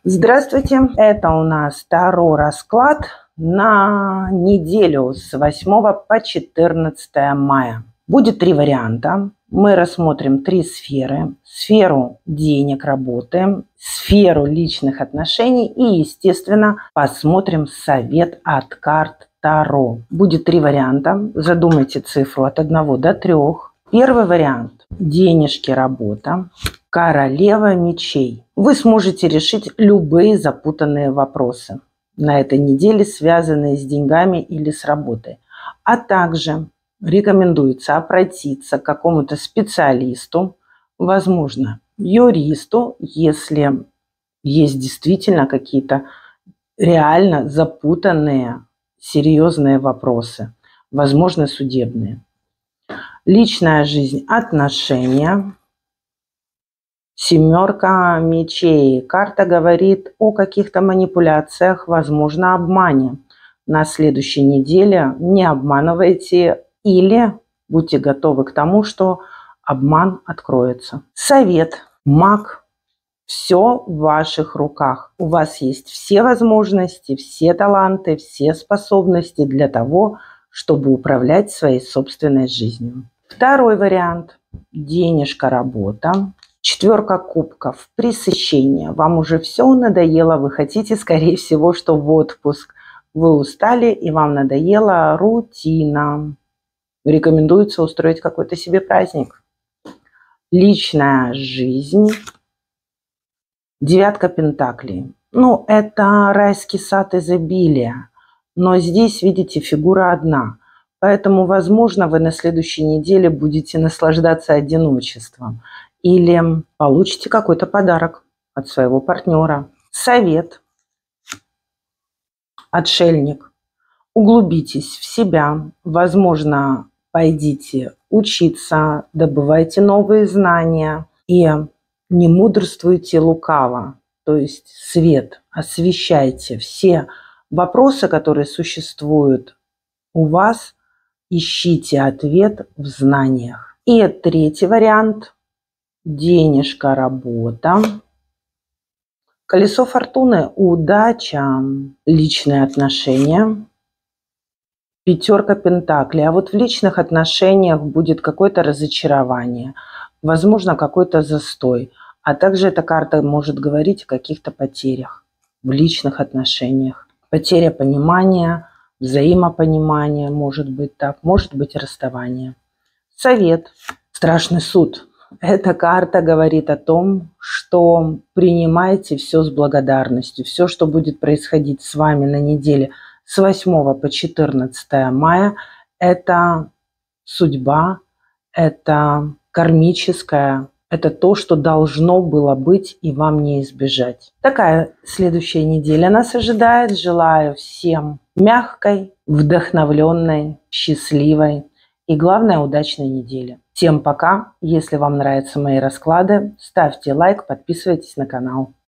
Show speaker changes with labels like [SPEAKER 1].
[SPEAKER 1] Здравствуйте! Это у нас второй расклад на неделю с 8 по 14 мая. Будет 3 варианта. Мы рассмотрим 3 сферы. Сферу денег, работы, сферу личных отношений и, естественно, посмотрим совет от карт Таро. Будет 3 варианта. Задумайте цифру от 1 до 3. Первый вариант – денежки, работа. Королева мечей. Вы сможете решить любые запутанные вопросы на этой неделе, связанные с деньгами или с работой. А также рекомендуется обратиться к какому-то специалисту, возможно, юристу, если есть действительно какие-то реально запутанные, серьезные вопросы, возможно, судебные. Личная жизнь, отношения. Семерка мечей. Карта говорит о каких-то манипуляциях, возможно, обмане. На следующей неделе не обманывайте или будьте готовы к тому, что обман откроется. Совет. Маг. Все в ваших руках. У вас есть все возможности, все таланты, все способности для того, чтобы управлять своей собственной жизнью. Второй вариант. Денежка, работа. 4 кубков. Пресыщение. Вам уже все надоело. Вы хотите, скорее всего, что в отпуск. Вы устали и вам надоела рутина. Рекомендуется устроить какой-то себе праздник. Личная жизнь. 9 пентаклей. Это райский сад изобилия. Но здесь, видите, фигура одна. Поэтому, возможно, вы на следующей неделе будете наслаждаться одиночеством. Или получите какой-то подарок от своего партнера. Совет. Отшельник. Углубитесь в себя. Возможно, пойдите учиться, добывайте новые знания. И не мудрствуйте лукаво. То есть свет. Освещайте все вопросы, которые существуют у вас. Ищите ответ в знаниях. И третий вариант. Денежка, работа. Колесо фортуны, удача, личные отношения. 5 пентаклей. А вот в личных отношениях будет какое-то разочарование, возможно, какой-то застой. А также эта карта может говорить о каких-то потерях в личных отношениях. Потеря понимания, взаимопонимания, может быть так, может быть расставание. Совет. Страшный суд. Эта карта говорит о том, что принимайте все с благодарностью. Все, что будет происходить с вами на неделе с 8 по 14 мая, это судьба, это кармическая, это то, что должно было быть и вам не избежать. Такая следующая неделя нас ожидает. Желаю всем мягкой, вдохновленной, счастливой и, главное, удачной недели. Всем пока! Если вам нравятся мои расклады, ставьте лайк, подписывайтесь на канал.